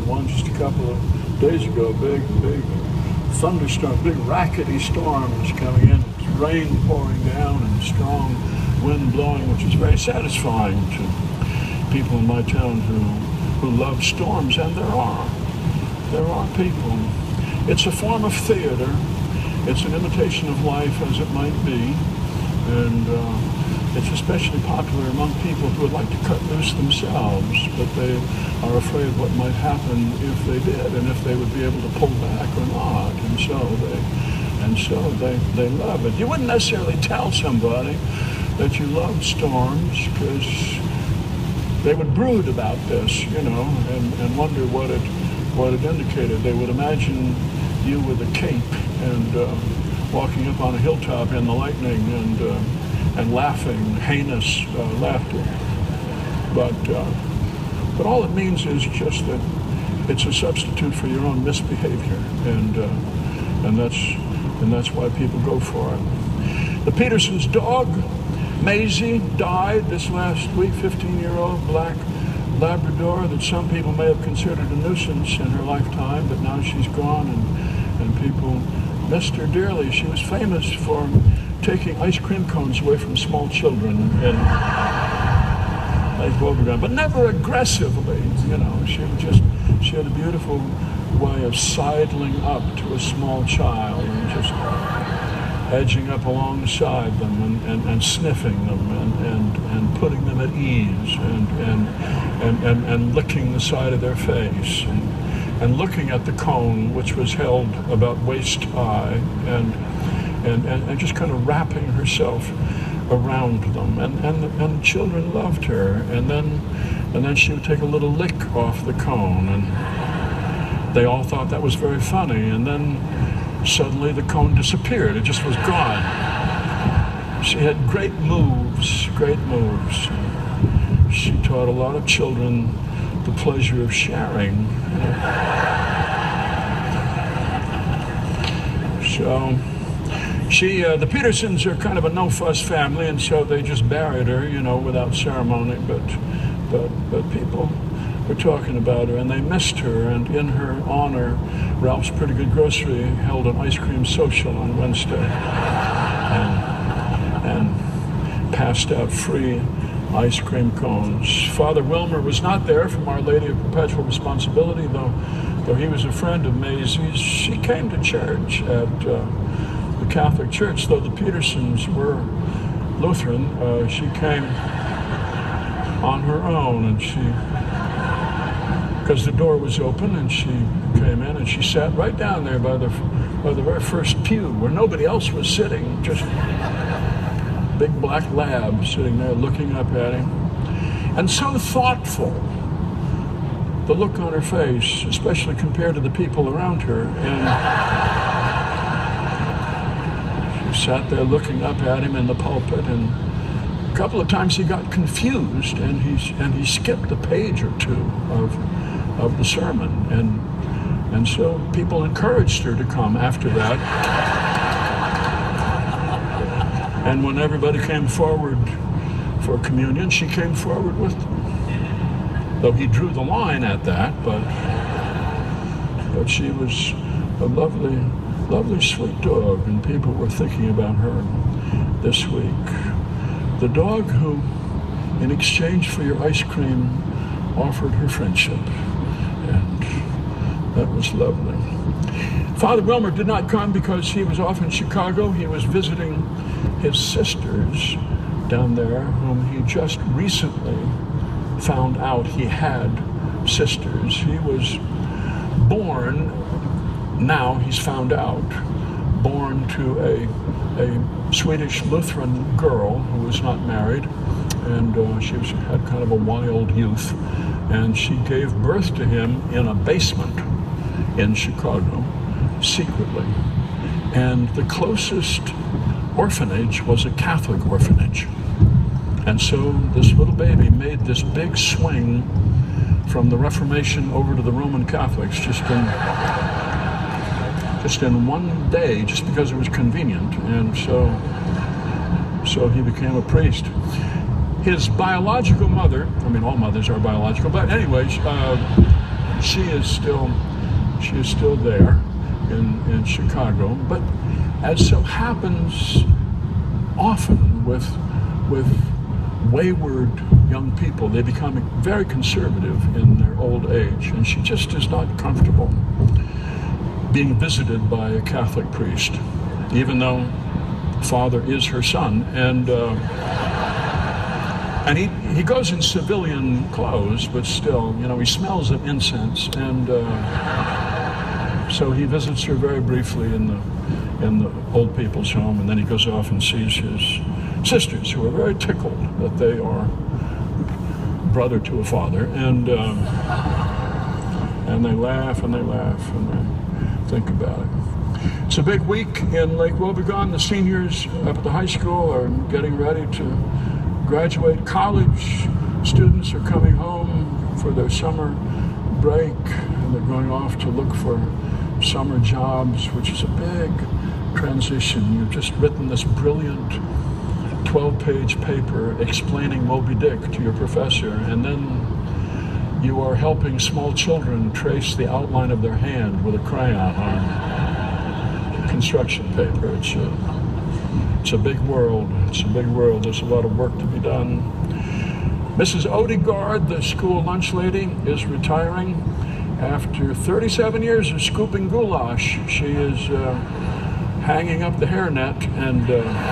had one just a couple of days ago, big thunderstorm, big rackety storms coming in, rain pouring down and strong wind blowing, which is very satisfying to people in my town who love storms, and there are people. It's a form of theater. It's an imitation of life as it might be, and it's especially popular among people who would like to cut loose themselves, but they are afraid what might happen if they did, and if they would be able to pull back or not, and so they love it. You wouldn't necessarily tell somebody that you love storms, because they would brood about this, and wonder what it indicated. They would imagine you with a cape and walking up on a hilltop in the lightning and laughing heinous laughter. But all it means is just that it's a substitute for your own misbehavior, and that's why people go for it. The Petersons' dog, Maisie, died this last week. 15-year-old black Labrador that some people may have considered a nuisance in her lifetime, but now she's gone, and people missed her dearly. She was famous for taking ice cream cones away from small children in Lake Wobegon, but never aggressively. She had a beautiful way of sidling up to a small child and just edging up alongside them and sniffing them and putting them at ease and licking the side of their face and looking at the cone, which was held about waist high, and just kind of wrapping herself around them, and children loved her, and then she would take a little lick off the cone, and they all thought that was very funny, and then suddenly the cone disappeared. It just was gone. She had great moves. She taught a lot of children the pleasure of sharing. So the Petersons are kind of a no-fuss family, and so they just buried her, without ceremony, but people were talking about her, and they missed her, and in her honor, Ralph's Pretty Good Grocery held an ice cream social on Wednesday and passed out free ice cream cones. Father Wilmer was not there from Our Lady of Perpetual Responsibility, though he was a friend of Maisie's. She came to church at the Catholic Church, though the Petersons were Lutheran. She came on her own, and because the door was open, and she came in and she sat right down there by the very first pew where nobody else was sitting, just big black lab sitting there looking up at him, and so thoughtful, the look on her face, especially compared to the people around her, and she sat there looking up at him in the pulpit, and a couple of times he got confused, and he skipped a page or two of the sermon, and so people encouraged her to come after that. And when everybody came forward for communion, she came forward with them. Though he drew the line at that, but she was a lovely sweet dog, and people were thinking about her this week. The dog who, in exchange for your ice cream, offered her friendship. And that was lovely. Father Wilmer did not come because he was off in Chicago. He was visiting his sisters down there, whom he just recently found out he had sisters. He was born, now he's found out, born to a Swedish Lutheran girl who was not married, and she had kind of a wild youth, and she gave birth to him in a basement in Chicago, secretly. And the closest orphanage was a Catholic orphanage. And so this little baby made this big swing from the Reformation over to the Roman Catholics just in one day, just because it was convenient. And so he became a priest. His biological mother, I mean, all mothers are biological, but anyways, she is still there in Chicago. But as so happens often with wayward young people, they become very conservative in their old age, and she just is not comfortable being visited by a Catholic priest, even though Father is her son, and he goes in civilian clothes, but still, he smells of incense, and so he visits her very briefly in the old people's home, and then he goes off and sees his sisters, who are very tickled that they are brother to a father, and they laugh and they think about it. It's a big week in Lake Wobegon. The seniors up at the high school are getting ready to graduate. College students are coming home for their summer break, and they're going off to look for summer jobs, which is a big transition. You've just written this brilliant 12-page paper explaining Moby Dick to your professor, and then you are helping small children trace the outline of their hand with a crayon on construction paper. It's a big world. It's a big world. There's a lot of work to be done. Mrs. Odegaard, the school lunch lady, is retiring after 37 years of scooping goulash. She is hanging up the hairnet and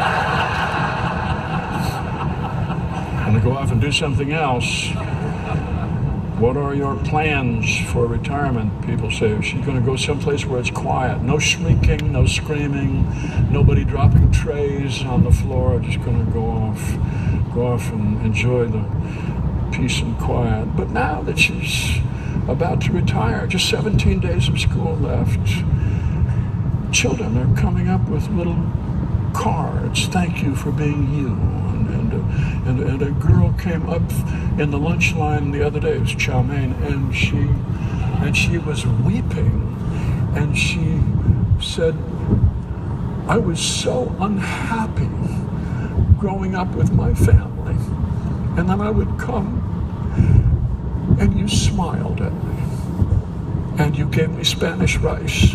going to go off and do something else. What are your plans for retirement? People say, is she going to go someplace where it's quiet? No shrieking, no screaming, nobody dropping trays on the floor. Just going to go off and enjoy the peace and quiet. But now that she's about to retire, just 17 days of school left, children are coming up with little cards. Thank you for being you. And a girl came up in the lunch line the other day, it was chow mein, and she was weeping, and she said, I was so unhappy growing up with my family, and then I would come and you smiled at me and you gave me Spanish rice.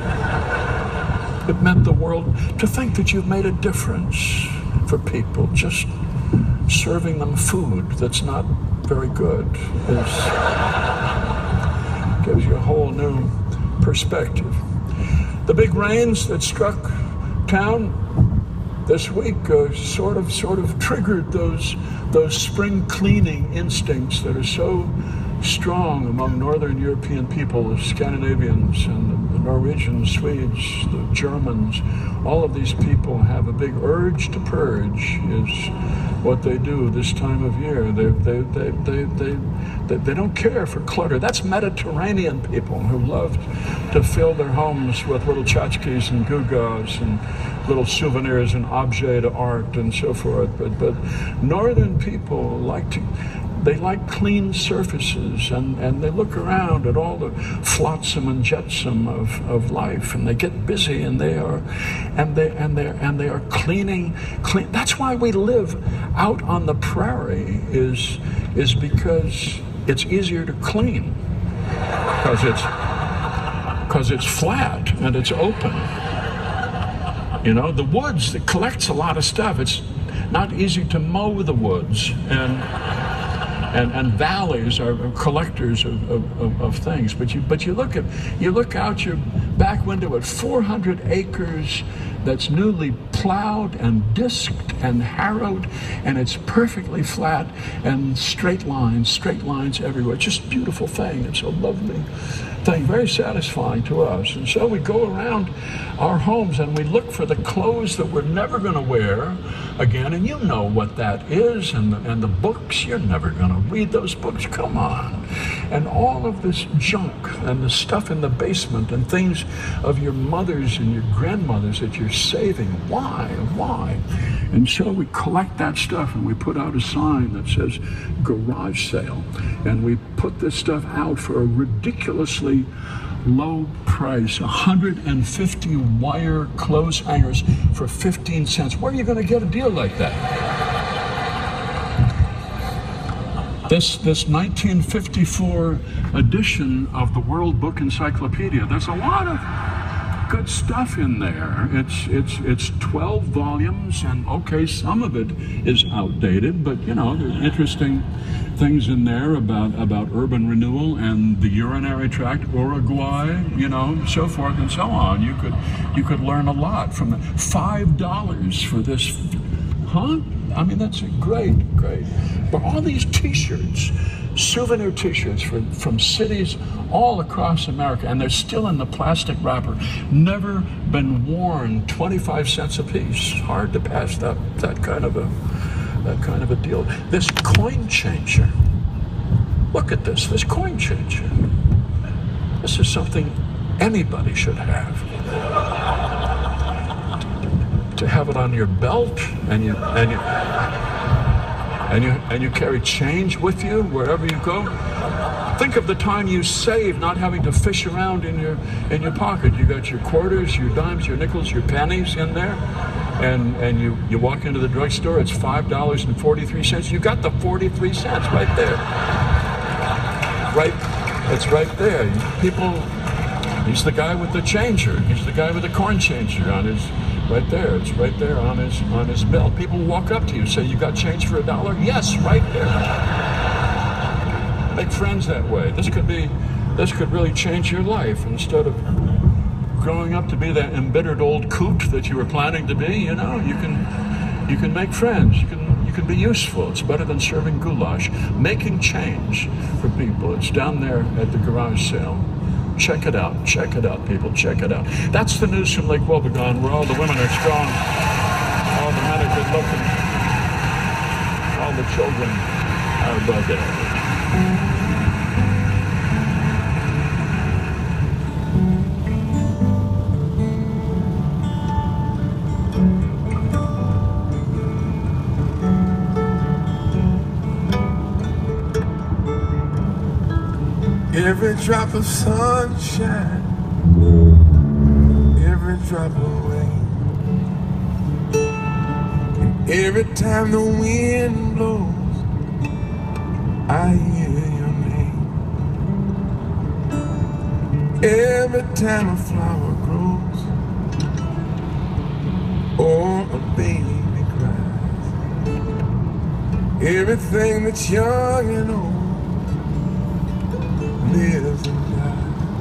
It meant the world to think that you've made a difference for people. Just serving them food that's not very good gives you a whole new perspective. The big rains that struck town this week sort of triggered those spring cleaning instincts that are so strong among Northern European people, the Scandinavians and the Norwegians, Swedes, the Germans. All of these people have a big urge to purge, is what they do this time of year. They don't care for clutter. That's Mediterranean people who love to fill their homes with little tchotchkes and gewgaws and little souvenirs and objets d'art and so forth. But Northern people like clean surfaces, and they look around at all the flotsam and jetsam of life, and they get busy, and they are cleaning. That's why we live out on the prairie, is because it's easier to clean, because it's flat and it's open. The woods, it collects a lot of stuff. It's not easy to mow the woods, and valleys are collectors of things. But you look out your back window at 400 acres that's newly plowed and disked and harrowed, and it's perfectly flat and straight lines everywhere. It's just a beautiful thing. It's a lovely thing, very satisfying to us. And so we go around our homes and we look for the clothes that we're never going to wear again, and you know what that is, and the books, you're never going to read those books, come on. And all of this junk and the stuff in the basement and things of your mothers and your grandmothers that you're saving. Why? And so we collect that stuff and we put out a sign that says garage sale, and we put this stuff out for a ridiculously low price, 150 wire clothes hangers for 15 cents. Where are you going to get a deal like that? This 1954 edition of the World Book Encyclopedia, there's a lot of good stuff in there. It's 12 volumes, and okay, some of it is outdated, but you know, there's interesting things in there about urban renewal and the urinary tract, Uruguay, you know, so forth and so on. You could learn a lot from it. $5 for this, huh? I mean, that's great. But all these T-shirts, souvenir T-shirts from cities all across America, and they're still in the plastic wrapper, never been worn, 25 cents a piece. Hard to pass that kind of a deal. This coin changer. Look at this coin changer. This is something anybody should have. To have it on your belt, and you carry change with you wherever you go. Think of the time you save not having to fish around in your pocket. You got your quarters, your dimes, your nickels, your pennies in there, and you walk into the drugstore. It's $5.43. You got the 43 cents right there. Right, it's right there. People. He's the guy with the changer. He's the guy with the coin changer on his. Right there, it's right there on his belt. People walk up to you, say, "You got change for $1?" Yes, right there. Make friends that way. This could really change your life. Instead of growing up to be that embittered old coot that you were planning to be, you know, you can make friends. You can be useful. It's better than serving goulash. Making change for people. It's down there at the garage sale. Check it out, people, check it out. That's the news from Lake Wobegon, where all the women are strong, all the men are good looking, all the children are above it. Every drop of sunshine, every drop of rain, and every time the wind blows, I hear your name. Every time a flower grows, or a baby cries, everything that's young and old lives and dies.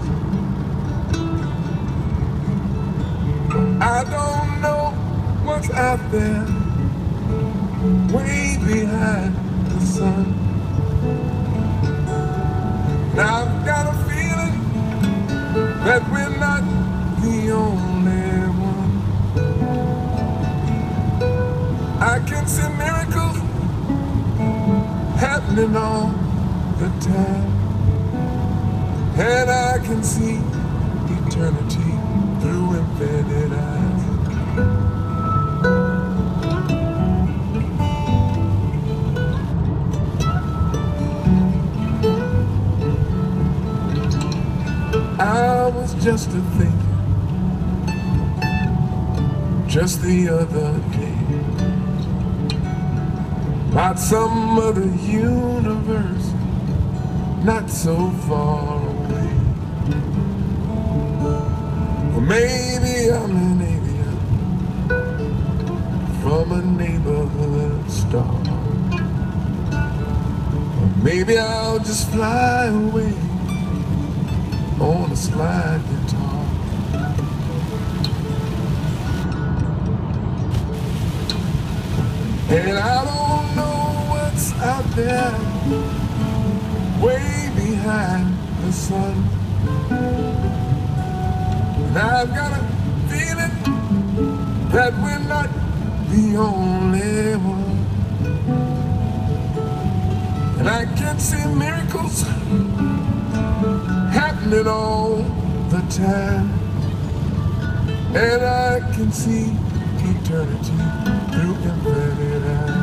I don't know what's out there way behind the sun. Now I've got a feeling that we're not the only one. I can see miracles happening all the time. And I can see eternity through embedded eyes. I was just a thinking, just the other day, about some other universe, not so far away. Or maybe I'm an alien from a neighborhood star. Or maybe I'll just fly away on a slide guitar. And I don't know what's out there way behind the sun. And I've got a feeling that we're not the only one. And I can see miracles happening all the time. And I can see eternity through embedded eyes.